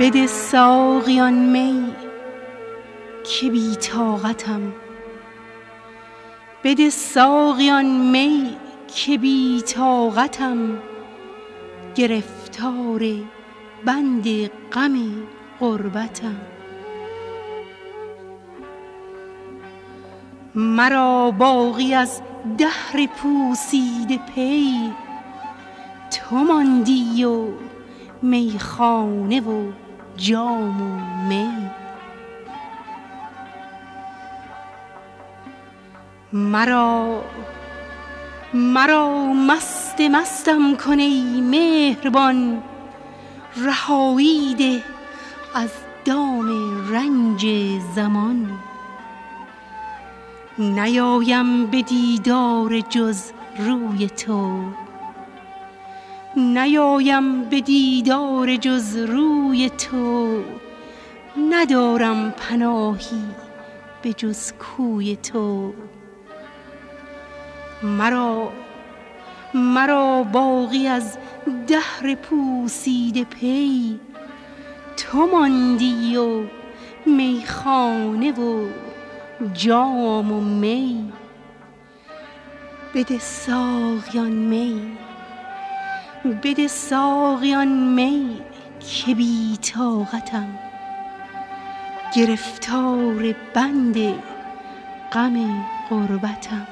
بده ساقی آن می که بی طاقتم، بده ساقی آن می که بی طاقتم، گرفتار بند غم غربتم. مرا باقی از دهر پوسیده پی، تو ماندی و میخانه و جام و می. مرا مستم کن ای مهربان، رهایی ده از دام رنج زمان. نیایم به دیدار جز روی تو، نیایم به دیدار جز روی تو، ندارم پناهی به جز کوی تو. مرا باقی از دهر پوسیده پی، تو ماندی و میخانه و جام و می. بده ساقی آن می، بده ساقی آن می که بی طاقتم، گرفتار بند غم غربتم.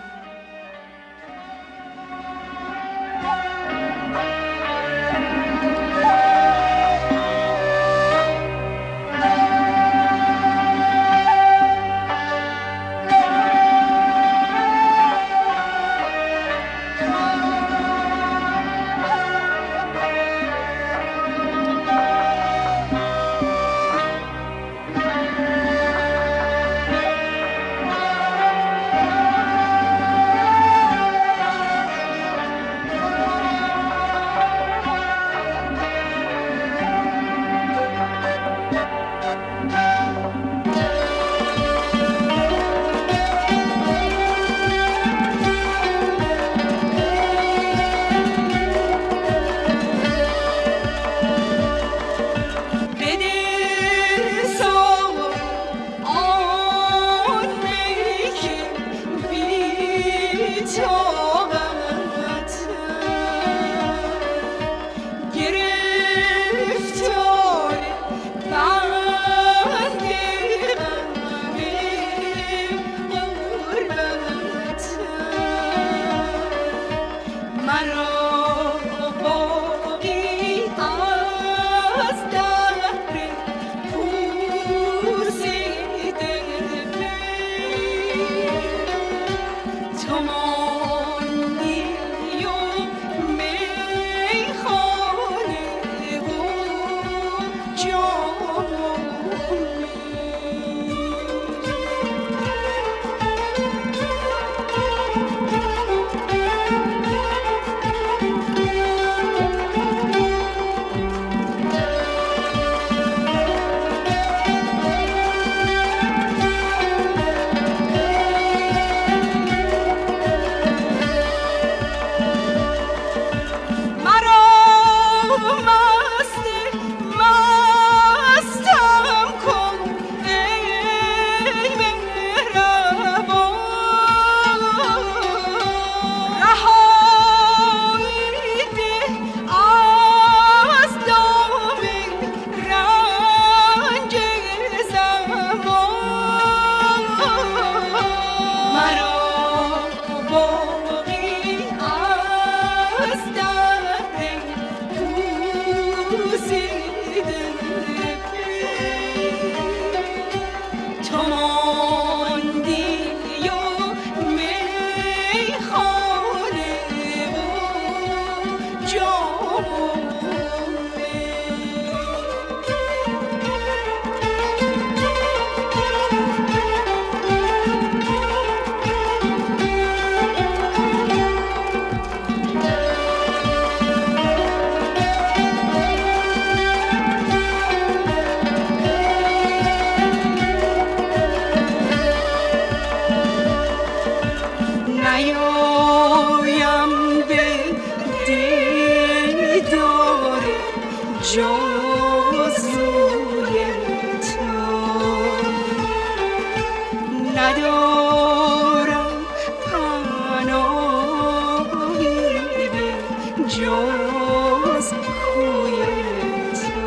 جز کوی تو.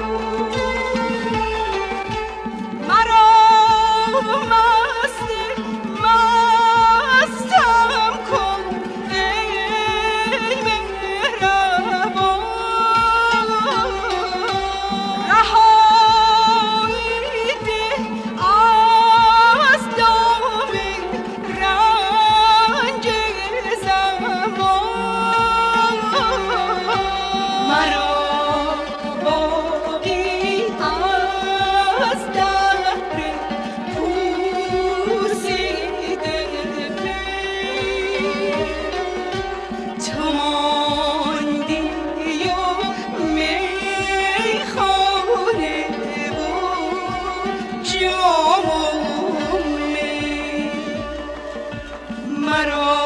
مرا مستم کن ای مهربان، رهایی ده از دام رنج زمان. مرا باقی از دهر پوسیده تو ماندی و میخانه و جام و می. مرا